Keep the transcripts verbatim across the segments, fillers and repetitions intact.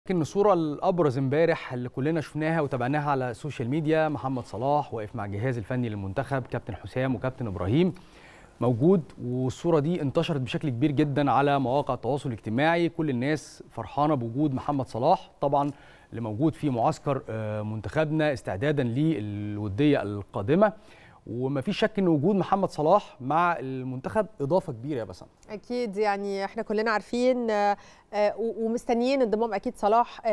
لكن الصورة الأبرز امبارح اللي كلنا شفناها وتابعناها على السوشيال ميديا، محمد صلاح واقف مع الجهاز الفني للمنتخب، كابتن حسام وكابتن إبراهيم موجود، والصورة دي انتشرت بشكل كبير جدا على مواقع التواصل الاجتماعي. كل الناس فرحانة بوجود محمد صلاح طبعا اللي موجود في معسكر منتخبنا استعدادا للودية القادمة. وما فيش شك ان وجود محمد صلاح مع المنتخب اضافه كبيره يا بسام. اكيد، يعني احنا كلنا عارفين ومستنيين انضمام اكيد صلاح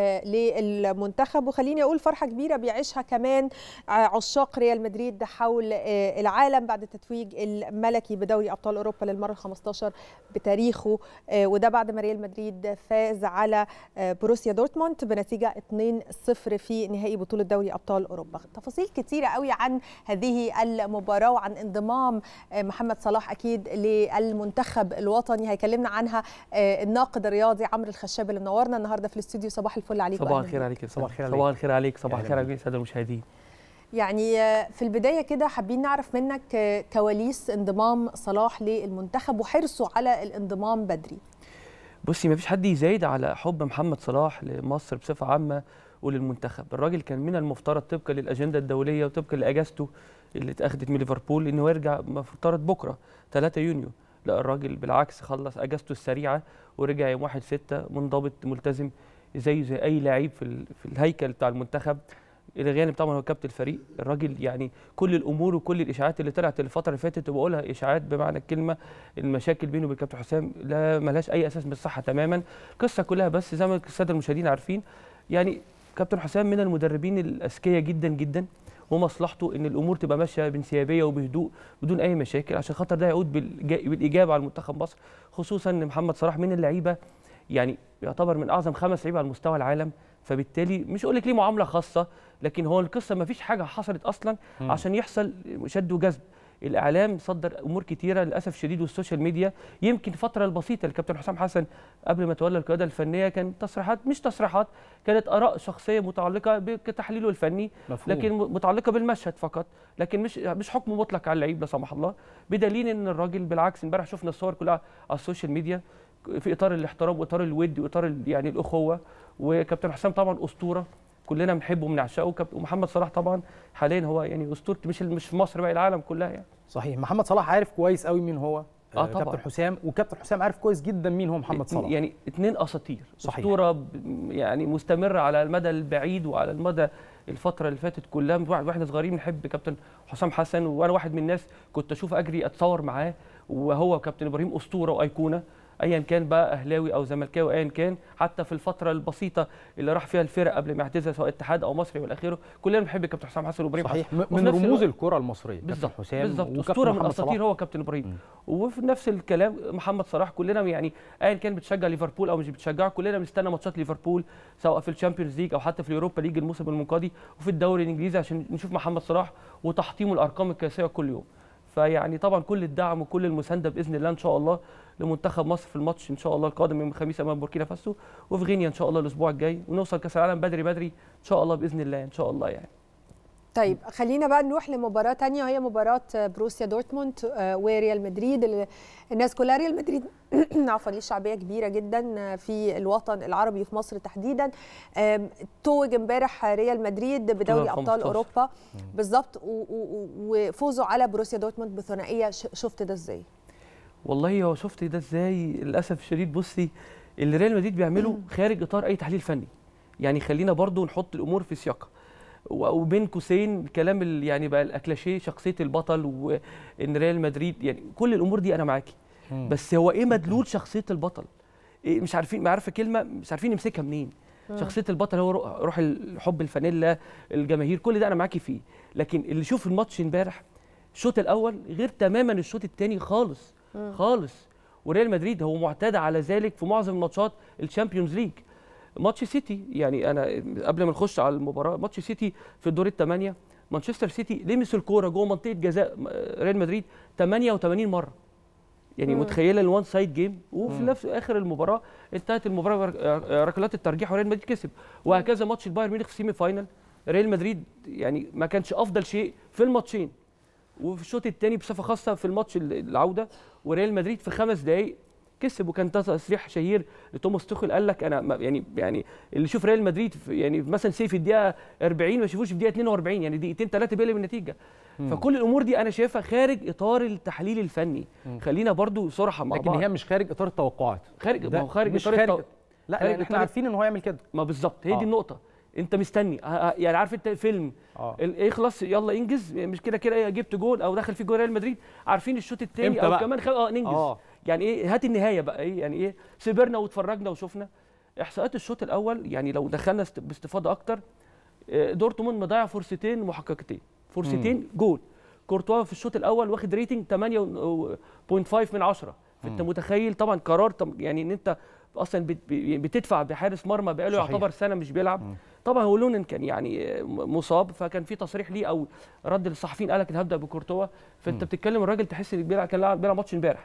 للمنتخب، وخليني اقول فرحه كبيره بيعيشها كمان عشاق ريال مدريد حول العالم بعد التتويج الملكي بدوري ابطال اوروبا للمره الخامسة عشرة بتاريخه، وده بعد ما ريال مدريد فاز على بروسيا دورتموند بنتيجه اتنين صفر في نهائي بطوله دوري ابطال اوروبا. تفاصيل كتيره قوي عن هذه المباراه وعن انضمام محمد صلاح اكيد للمنتخب الوطني هيكلمنا عنها الناقد الرياضي عمرو الخشاب اللي منورنا النهارده في الاستوديو. صباح الفل عليك. صباح الخير عليك. صباح الخير عليك. صباح الخير عليك. صباح الخير عليك الساده المشاهدين. يعني في البدايه كده حابين نعرف منك كواليس انضمام صلاح للمنتخب وحرصه على الانضمام بدري. بصي، ما فيش حد يزايد على حب محمد صلاح لمصر بصفه عامه وللمنتخب. الراجل كان من المفترض طبقا للاجنده الدوليه وطبقا لاجازته اللي اتاخدت من ليفربول انه يرجع مفترض بكره ثلاثة يونيو. لا، الراجل بالعكس خلص اجازته السريعه ورجع يوم واحد ستة منضبط ملتزم زي زي اي لعيب في في الهيكل بتاع المنتخب. الى جانب طبعا هو كابتن الفريق. الراجل يعني كل الامور وكل الاشاعات اللي طلعت الفتره اللي فاتت، وبقولها اشاعات بمعنى الكلمه، المشاكل بينه وبين كابتن حسام لا ملهاش اي اساس من الصحه تماما. القصه كلها بس زي ما الساده المشاهدين عارفين، يعني كابتن حسام من المدربين الاذكياء جدا جدا، ومصلحته ان الامور تبقى ماشيه بانسيابيه وبهدوء بدون اي مشاكل، عشان خاطر ده يعود بالايجاب على منتخب مصر، خصوصا ان محمد صلاح من اللعيبه يعني يعتبر من اعظم خمس لعيبه على مستوى العالم. فبالتالي مش اقول لك ليه معامله خاصه، لكن هو القصه ما فيش حاجه حصلت اصلا م. عشان يحصل شد وجذب. الاعلام صدر امور كتيره للاسف الشديد، والسوشيال ميديا يمكن الفتره البسيطه للكابتن حسام حسن قبل ما تولى القياده الفنيه كان تصريحات، مش تصريحات، كانت اراء شخصيه متعلقه بتحليله الفني مفهوم. لكن متعلقه بالمشهد فقط، لكن مش مش حكم مطلق على اللعيب لا سمح الله. بدليل ان الراجل بالعكس امبارح شفنا الصور كلها على السوشيال ميديا في اطار الاحترام واطار الود واطار يعني الاخوه. وكابتن حسام طبعا اسطوره كلنا بنحبه وبنعشقه، ومحمد صلاح طبعا حاليا هو يعني اسطوره مش مش في مصر بقى العالم كلها يعني. صحيح، محمد صلاح عارف كويس قوي مين هو آه طبعا. كابتن حسام، وكابتن حسام عارف كويس جدا مين هو محمد صلاح. يعني اثنين اساطير، اسطوره يعني مستمره على المدى البعيد وعلى المدى الفتره اللي فاتت كلها. واحنا صغيرين بنحب كابتن حسام حسن، وانا واحد من الناس كنت اشوف اجري اتصور معاه، وهو كابتن ابراهيم اسطوره وايقونه ايا كان بقى اهلاوي او زملكاوي ايا كان. حتى في الفتره البسيطه اللي راح فيها الفرق قبل ما يعتزل سواء اتحاد او مصري والى اخره، كلنا بنحب كابتن حسام حسن وابراهيم صحيح حسن. من رموز الكره المصريه كابتن حسام بالظبط، اسطوره من الاساطير هو كابتن ابراهيم. وفي نفس الكلام محمد صلاح، كلنا يعني ايا كان بتشجع ليفربول او مش بتشجعه، كلنا بنستنى ماتشات ليفربول سواء في الشامبيونز ليج او حتى في اليوروبا ليج الموسم المنقضي وفي الدوري الانجليزي عشان نشوف محمد صلاح وتحطيمه الارقام القياسيه كل يوم. فيعني طبعا كل الدعم وكل المسانده باذن الله ان شاء الله لمنتخب مصر في الماتش ان شاء الله القادم يوم الخميس امام بوركينا فاسو، وفي غينيا ان شاء الله الاسبوع الجاي، ونوصل كاس العالم بدري بدري ان شاء الله باذن الله ان شاء الله يعني. طيب خلينا بقى نروح لمباراه ثانيه وهي مباراه بروسيا دورتموند وريال مدريد. الناس كلها ريال مدريد عفوا ليه شعبيه كبيره جدا في الوطن العربي في مصر تحديدا. توج امبارح ريال مدريد بدوري ابطال اوروبا بالظبط، وفوزوا على بروسيا دورتموند بثنائيه. شفت ده ازاي؟ والله هو شفت ده ازاي للاسف الشديد. بصي، اللي ريال مدريد بيعمله خارج اطار اي تحليل فني، يعني خلينا برضو نحط الامور في سياقها، وبين قوسين كلام يعني بقى الاكلاشيه شخصيه البطل، وان ريال مدريد يعني كل الامور دي انا معاكي، بس هو ايه مدلول شخصيه البطل؟ إيه مش عارفين، ما عارفه كلمه مش عارفين نمسكها منين. شخصيه البطل هو روح الحب، الفانيلا، الجماهير، كل ده انا معاكي فيه. لكن اللي شوف الماتش امبارح الشوط الاول غير تماما الشوط الثاني خالص خالص. وريال مدريد هو معتاد على ذلك في معظم ماتشات الشامبيونز ليج. ماتش سيتي، يعني انا قبل ما نخش على المباراه، ماتش سيتي في الدور الثمانيه، مانشستر سيتي لمس الكوره جوه منطقه جزاء ريال مدريد ثمانية وثمانين مره. يعني مم. متخيله الوان سايد جيم، وفي نفس اخر المباراه انتهت المباراه ركلات الترجيح وريال مدريد كسب. وهكذا ماتش البايرن ميونخ في سيمي فاينل، ريال مدريد يعني ما كانش افضل شيء في الماتشين، وفي الشوط الثاني بصفه خاصه في الماتش العوده، وريال مدريد في خمس دقائق كسب. وكان تصريح شهير لتوماس توخيل قال لك انا يعني يعني اللي يشوف ريال مدريد يعني مثلا سي في الدقيقه أربعين ما يشوفوش في الدقيقه اتنين وأربعين، يعني دقيقتين ثلاثه بيقلب النتيجه. مم. فكل الامور دي انا شايفها خارج اطار التحليل الفني. مم. خلينا برضو صراحه مع لكن بعض، هي مش خارج اطار التوقعات، خارج ما هو خارج مش اطار خارج. لا خارج احنا عارفين ان هو يعمل كده. ما بالظبط هي آه. دي النقطه. انت مستني يعني عارف انت فيلم آه. يخلص يلا انجز، مش كده كده جبت جول او دخل في جول ريال مدريد عارفين الشوط الثاني او بقى؟ كمان خل... اه ننجز آه. يعني ايه هات النهايه بقى ايه يعني ايه سبرنا واتفرجنا وشفنا احصاءات الشوط الاول. يعني لو دخلنا باستفاضه اكتر، دورتموند مضيع فرصتين محققتين، فرصتين مم. جول. كورتوا في الشوط الاول واخد ريتنج ثمانية فاصلة خمسة من عشرة. فانت متخيل طبعا قرار يعني ان انت اصلا بتدفع بحارس مرمى بقاله يعتبر سنه مش بيلعب. مم. طبعا هو لونن كان يعني مصاب، فكان في تصريح ليه او رد للصحفيين قال لك هبدا بكورتوا. فانت مم. بتتكلم الراجل تحس انك بيلعب كان بيلعب ماتش امبارح.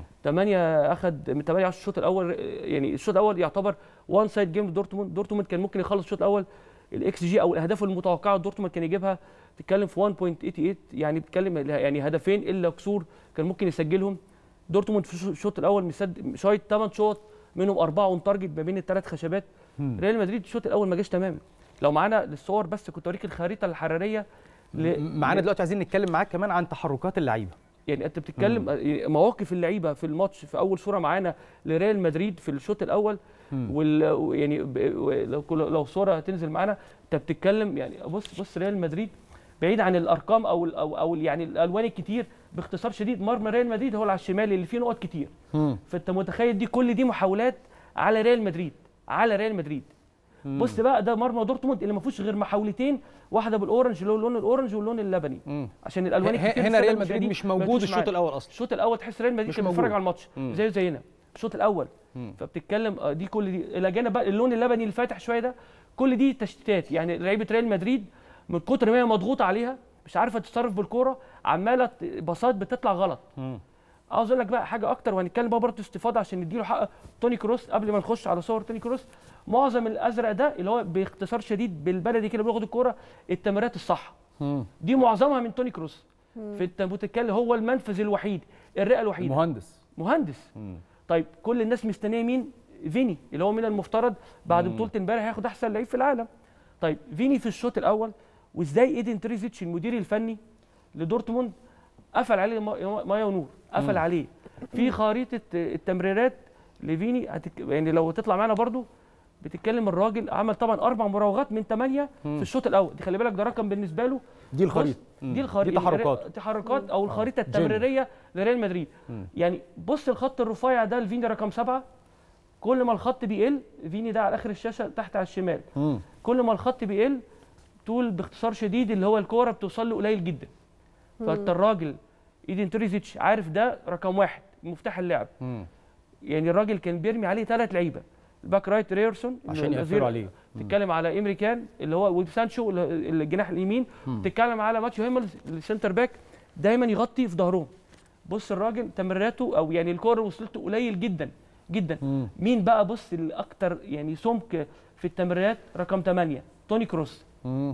ثمانية اخذ من ثمانية على الشوط الاول، يعني الشوط الاول يعتبر وان سايد جيم لدورتموند. دورتموند كان ممكن يخلص الشوط الاول الاكس جي او الاهداف المتوقعه دورتموند كان يجيبها بتتكلم في واحد فاصلة ثمانية وثمانين، يعني بتتكلم يعني هدفين الا كسور كان ممكن يسجلهم. دورتموند في الشوط الاول مسد شايط ثمان شوط منهم اربعه اون تارجت ما بين الثلاث خشبات. ريال مدريد الشوط الاول ما جاش تماما. لو معانا الصور بس كنت اوريك الخريطه الحراريه ل... معانا دلوقتي. عايزين نتكلم معاك كمان عن تحركات اللعيبه. يعني انت بتتكلم مم. مواقف اللعيبه في الماتش. في اول صوره معانا لريال مدريد في الشوط الاول وال... يعني لو لو صوره هتنزل معانا انت بتتكلم يعني بص بص ريال مدريد بعيد عن الارقام او او, أو يعني الالوان الكتير، باختصار شديد مرمى ريال مدريد هو اللي على الشمال اللي فيه نقط كتير. مم. فانت متخيل دي كل دي محاولات على ريال مدريد على ريال مدريد. مم. بص بقى ده مرمى دورتموند اللي ما فيهوش غير محاولتين، واحده بالاورنج اللي هو اللون الاورنج واللون اللبني. مم. عشان الالوان الكتير هنا ريال مدريد مش موجود الشوط الاول اصلا. الشوط الاول تحس ريال مدريد كان بيتفرج على الماتش زي زينا الشوط الاول. مم. فبتتكلم دي كل دي الى جانب بقى اللون اللبني اللي فاتح شويه ده، كل دي تشتيتات. يعني لعيبه ريال مدريد من كتر ما هي مضغوطه عليها مش عارفه تتصرف بالكوره، عماله باصات بتطلع غلط. مم. عاوز اقول لك بقى حاجه اكتر وهنتكلم بقى برضه استفاضه عشان نديله حق. توني كروس قبل ما نخش على صور توني كروس، معظم الازرق ده اللي هو باختصار شديد بالبلدي كده بياخد الكوره التمريرات الصح. مم. دي معظمها من توني كروس. فانت بتتكلم هو المنفذ الوحيد، الرئه الوحيده. مهندس مهندس. مم. طيب كل الناس مستنيه مين؟ فيني اللي هو من المفترض بعد مم. بطوله امبارح هياخد احسن لعيب في العالم. طيب فيني في الشوط الاول وازاي ايدين تريزيتش المدير الفني لدورتموند قفل عليه مايا ونور، قفل مم. عليه في خريطه التمريرات لفيني. يعني لو تطلع معانا برضو بتتكلم الراجل عمل طبعا اربع مراوغات من ثمانيه في الشوط الاول. دي خلي بالك ده رقم بالنسبه له. دي الخريطه دي الخريطه دي تحركات تحركات او الخريطه التمريريه لريال مدريد. مم. يعني بص الخط الرفيع ده لفيني رقم سبعه، كل ما الخط بيقل فيني ده على اخر الشاشه تحت على الشمال. مم. كل ما الخط بيقل طول باختصار شديد اللي هو الكوره بتوصل له قليل جدا. فانت الراجل ايدين تريزيتش عارف ده رقم واحد مفتاح اللعب. مم. يعني الراجل كان بيرمي عليه ثلاث لعيبه، الباك رايت ريرسون عشان يقفلوا عليه، تتكلم على امريكان اللي هو وسانشو الجناح اليمين، تتكلم على ماتيو هيملز السنتر باك دايما يغطي في ظهرهم. بص الراجل تمريراته او يعني الكوره وصلته قليل جدا جدا. مم. مين بقى بص الاكثر يعني سمك في التمريرات؟ رقم ثمانية توني كروس. مم.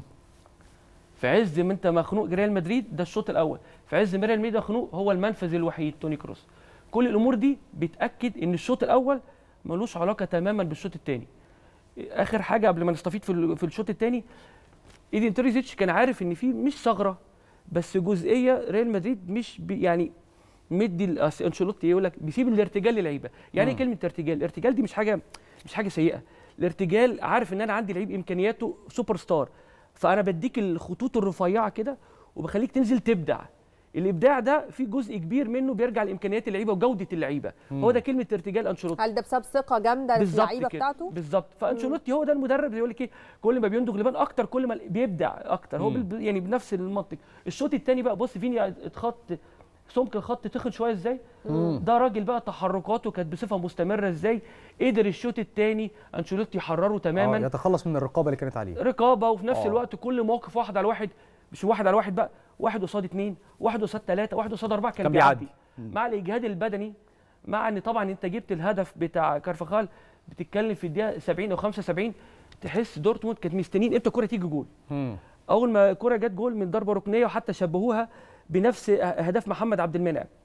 في عز ما انت مخنوق ريال مدريد ده الشوط الاول، في عز ما ريال مدريد مخنوق هو المنفذ الوحيد توني كروس. كل الامور دي بتاكد ان الشوط الاول ملوش علاقه تماما بالشوط الثاني. اخر حاجه قبل ما نستفيد في في الشوط الثاني، ايدين تريزيتش كان عارف ان في مش ثغره بس جزئيه ريال مدريد مش يعني مدي انشيلوتي يقول لك بيسيب الارتجال للعيبه. يعني ايه كلمه ارتجال؟ الارتجال دي مش حاجه مش حاجه سيئه. الارتجال عارف ان انا عندي لعيب امكانياته سوبر ستار، فانا بديك الخطوط الرفيعه كده وبخليك تنزل تبدع. الابداع ده في جزء كبير منه بيرجع لامكانيات اللعيبه وجوده اللعيبه. هو ده كلمه ارتجال انشيلوتي. هل ده بسبب ثقه جامده في اللعيبه بتاعته؟ بالظبط. فانشيلوتي هو ده المدرب اللي يقول لك ايه، كل ما بيندغ لبان اكتر كل ما بيبدع اكتر. هو يعني بنفس المنطق. الشوط الثاني بقى بص فيني اتخط سمك الخط تخن شويه ازاي. ده راجل بقى تحركاته كانت بصفه مستمره ازاي، قدر الشوط الثاني انشيلوتي يحرره تماما. اه يتخلص من الرقابه اللي كانت عليه. رقابه وفي نفس أوه. الوقت كل موقف واحد على واحد، مش واحد على واحد بقى، واحد قصاد اثنين، واحد قصاد ثلاثه، واحد قصاد اربعه، كان, كان بيعدي. بيعدي مع الاجهاد البدني، مع ان طبعا انت جبت الهدف بتاع كارفاخال بتتكلم في الدقيقه سبعين او خمسة وسبعين، تحس دورتموند كانت مستنيين امتى الكوره تيجي جول. مم. اول ما الكوره جت جول من ضربه ركنيه وحتى شبهوها بنفس اهداف محمد عبد المنعم.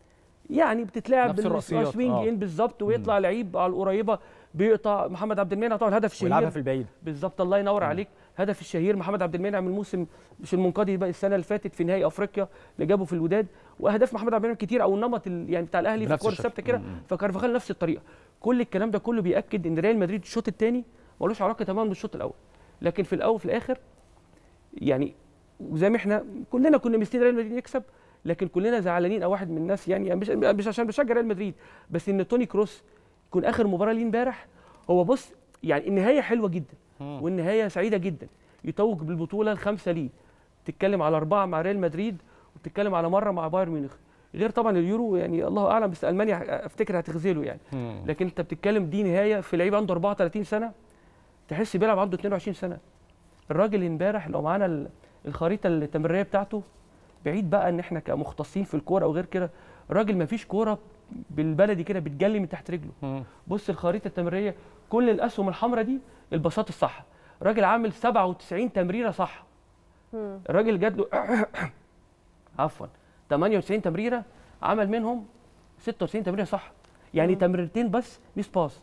يعني بتتلعب نفس الرأسيات بالسوينج آه. ان بالظبط، ويطلع لعيب على القريبه بيقطع. محمد عبد المنعم طبعا الهدف الشهير ويلعبها في البعيد بالظبط، الله ينور مم. عليك. هدف الشهير محمد عبد المنعم الموسم مش المنقضي بقى السنه اللي فاتت في نهائي افريقيا اللي جابه في الوداد، واهداف محمد عبد المنعم كتير، او النمط يعني بتاع الاهلي في الكوره الثابته كده، فكارفاخال نفس الطريقه. كل الكلام ده كله بياكد ان ريال مدريد الشوط الثاني ملوش علاقه تماما بالشوط الاول، لكن في الاول وفي الاخر يعني زي ما احنا كلنا كنا مستنيين ريال مدريد يكسب، لكن كلنا زعلانين او واحد من الناس يعني مش مش عشان بشجع ريال مدريد، بس ان توني كروس يكون اخر مباراه ليه امبارح. هو بص يعني النهايه حلوه جدا والنهايه سعيده جدا، يتوج بالبطوله الخامسه ليه، بتتكلم على اربعه مع ريال مدريد وبتتكلم على مره مع بايرن ميونخ، غير طبعا اليورو يعني الله اعلم، بس المانيا افتكر هتغزله يعني. لكن انت بتتكلم دي نهايه في لعيب عنده أربعة وثلاثين سنه، تحس بيلعب عنده اثنين وعشرين سنه. الراجل امبارح لو معانا الخريطه التمريريه بتاعته، بعيد بقى ان احنا كمختصين في الكوره او غير كده، الراجل ما فيش كوره بالبلدي كده بتجلي من تحت رجله. بص الخريطه التمريريه كل الاسهم الحمراء دي البساط الصح، الراجل عامل سبعة وتسعين تمريره صح. الراجل جات له عفوا ثمانية وتسعين تمريره، عمل منهم ستة وتسعين تمريره صح، يعني تمريرتين بس ميس باس.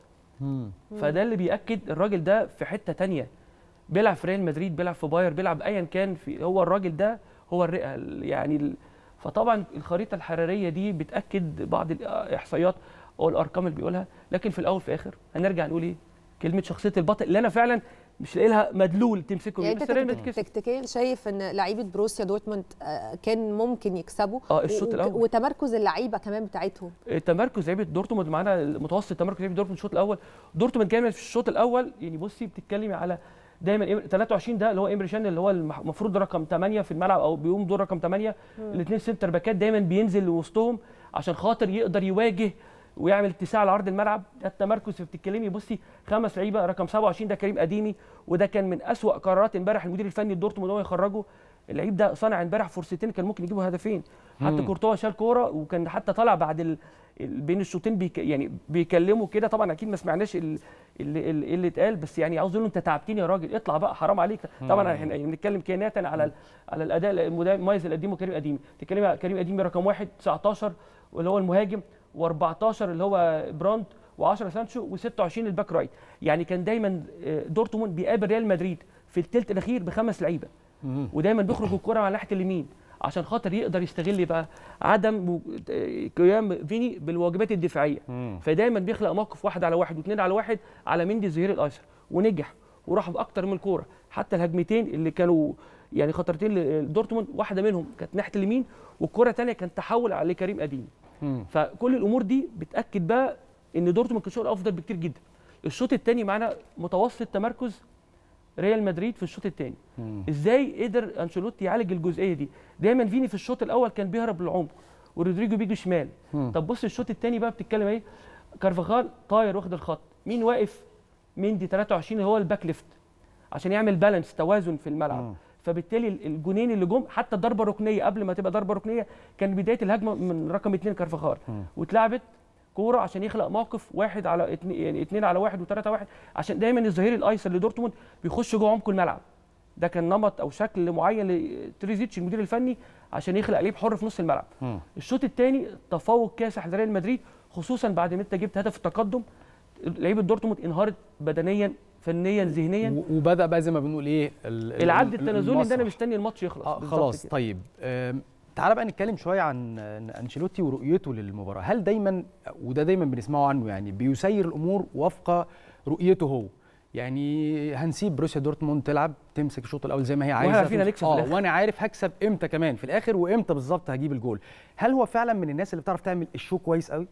فده اللي بياكد الراجل ده في حته ثانيه، بيلعب في ريال مدريد، بيلعب في باير، بيلعب ايا كان في، هو الراجل ده هو الرئه يعني ال... فطبعا الخريطه الحراريه دي بتاكد بعض الاحصائيات او الارقام اللي بيقولها، لكن في الاول في الاخر هنرجع نقول ايه؟ كلمه شخصيه البطل اللي انا فعلا مش لاقي لها مدلول تمسكه. يعني انت تكتيكيا شايف ان لعيبه بروسيا دورتموند كان ممكن يكسبوا اه الشوط الاول، وتمركز اللعيبه كمان بتاعتهم، تمركز لعيبه دورتموند معانا متوسط تمركز لعيبه دورتموند الشوط الاول. دورتموند كامل في الشوط الاول يعني بصي بتتكلمي على دايما ثلاثة وعشرين ده اللي هو إمري شان اللي هو المفروض رقم ثمانية في الملعب او بيقوم دور رقم ثمانية، الاثنين سنتر باكات دايما بينزل وسطهم عشان خاطر يقدر يواجه ويعمل اتساع على ارض الملعب. ده التمركز. بتتكلمي بصي خمس لعيبه، رقم سبعة وعشرين ده كريم اديمي، وده كان من اسوأ قرارات امبارح المدير الفني لدورتموند ان هو يخرجه. اللعيب ده صنع امبارح فرصتين كان ممكن يجيبوا هدفين، حتى كورتوا شال كوره وكان حتى طلع بعد ال... بين الشوطين بيك... يعني بيكلموا كده، طبعا اكيد ما سمعناش اللي اللي, اللي اتقال، بس يعني عاوز اقول له انت تعبتني يا راجل، اطلع بقى حرام عليك. طبعا احنا بنتكلم كيانيا على ال... على الاداء المميز اللي قدمه كريم اديمي. تتكلمي على كريم اديمي رقم واحد تسعتاشر واللي هو المهاجم، واربعتاشر اللي هو براند، وعشرة سانشو، وستة وعشرين الباك رايت. يعني كان دايما دورتموند بيقابل ريال مدريد في الثلث الاخير بخمس لعيبه، ودايما بيخرج الكره على ناحيه اليمين عشان خاطر يقدر يستغل بقى عدم قيام فيني بالواجبات الدفاعيه. فدايما بيخلق موقف واحد على واحد واثنين على واحد على مندي الظهير الايسر، ونجح وراح باكتر من كوره. حتى الهجمتين اللي كانوا يعني خطرتين لدورتموند، واحده منهم كانت ناحيه اليمين والكره الثانيه كان تحول على كريم اديمي. فكل الامور دي بتاكد بقى ان دورتموند كان شغل افضل بكتير جدا. الشوط الثاني معانا متوسط تمركز ريال مدريد في الشوط الثاني. ازاي قدر انشيلوتي يعالج الجزئيه دي؟ دايما فيني في الشوط الاول كان بيهرب للعمق ورودريجو بيجي شمال. مم. طب بص الشوط الثاني بقى بتتكلم ايه؟ كارفاخال طاير واخد الخط، مين واقف؟ مندي ثلاثة وعشرين هو الباك ليفت عشان يعمل بالانس توازن في الملعب. مم. فبالتالي الجونين اللي جم، حتى الضربه الركنيه قبل ما تبقى ضربه ركنيه كان بدايه الهجمه من رقم اثنين كارفاخال، واتلعبت كوره عشان يخلق موقف واحد على اتنين، يعني اثنين على واحد وثلاثه واحد، عشان دايما الظهير الايسر لدورتموند بيخش جوه عمق الملعب. ده كان نمط او شكل معين لتريزيتش المدير الفني عشان يخلق لعيب حر في نص الملعب. م. الشوط الثاني تفوق كاسح لريال مدريد، خصوصا بعد ما انت جبت هدف التقدم. لعيبه دورتموند انهارت بدنيا فنيا ذهنيا، وبدا بقى زي ما بنقول ايه العد التنازلي ده انا مستني الماتش يخلص. آه خلاص كده. طيب تعالى بقى نتكلم شويه عن انشيلوتي ورؤيته للمباراه. هل دايما، وده دايما بنسمعه عنه، يعني بيسير الامور وفق رؤيته هو؟ يعني هنسيب بروسيا دورتموند تلعب تمسك الشوط الاول زي ما هي عايزه، واحنا عارفين هنكسب اه وانا عارف هكسب امتى كمان في الاخر، وامتى بالظبط هجيب الجول. هل هو فعلا من الناس اللي بتعرف تعمل الشو كويس قوي؟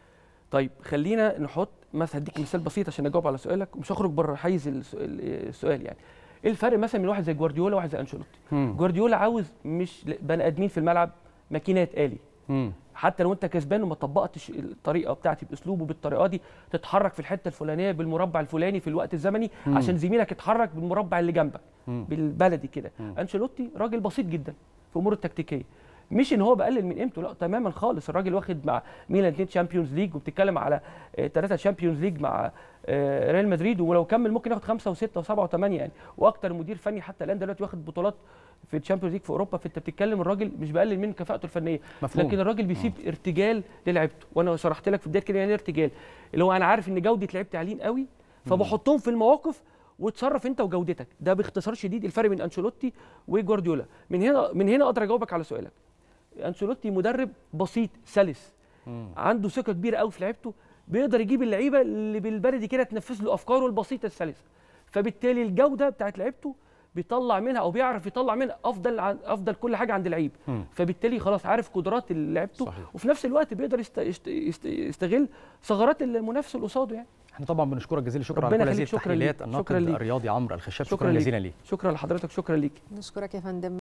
طيب خلينا نحط مثلا، هديك مثال بسيط عشان اجاوب على سؤالك، مش هخرج بره حيز السؤال. يعني ايه الفرق مثلا من واحد زي جوارديولا وواحد زي انشيلوتي؟ جوارديولا عاوز مش بني ادمين في الملعب، ماكينات آلي. مم. حتى لو انت كسبان وما طبقتش الطريقه بتاعتي باسلوبه بالطريقه دي، تتحرك في الحته الفلانيه بالمربع الفلاني في الوقت الزمني مم. عشان زميلك يتحرك بالمربع اللي جنبك. مم. بالبلدي كده. انشيلوتي راجل بسيط جدا في امور التكتيكيه، مش ان هو بقلل من قيمته، لا تماما خالص. الراجل واخد مع ميلان اثنين تشامبيونز ليج، وبتتكلم على ثلاثه تشامبيونز ليج مع آه ريال مدريد، ولو كمل ممكن ياخد خمسه وسته وسبعه وثمانيه يعني، واكتر مدير فني حتى الان دلوقتي واخد بطولات في الشامبيونز ليج في اوروبا. فانت بتتكلم الراجل مش بقلل من كفاءته الفنيه، مفهوم. لكن الراجل بيسيب م. ارتجال للعيبته، وانا شرحت لك في بدايه كده يعني ايه ارتجال، اللي هو انا عارف ان جوده لعيبتي عاليين قوي فبحطهم في المواقف وتصرف انت وجودتك. ده باختصار شديد الفرق بين انشيلوتي وجوارديولا. من هنا من هنا اقدر اجاوبك على سؤالك. انشيلوتي مدرب بسيط سلس، مم. عنده ثقه كبيره قوي في لعيبته، بيقدر يجيب اللعيبه اللي بالبلدي كده تنفذ له افكاره البسيطه السلسه، فبالتالي الجوده بتاعت لعيبته بيطلع منها او بيعرف يطلع منها افضل افضل كل حاجه عند لعيب، فبالتالي خلاص عارف قدرات لعيبته، وفي نفس الوقت بيقدر يست... يست... يستغل ثغرات المنافس اللي قصاده يعني. احنا طبعا بنشكرك جزيل الشكر على كل هذه التحليلات. الناقد الرياضي عمرو الخشاب، شكرا جزيلا ليك. شكرا لحضرتك، شكرا ليك. نشكرك يا فندم.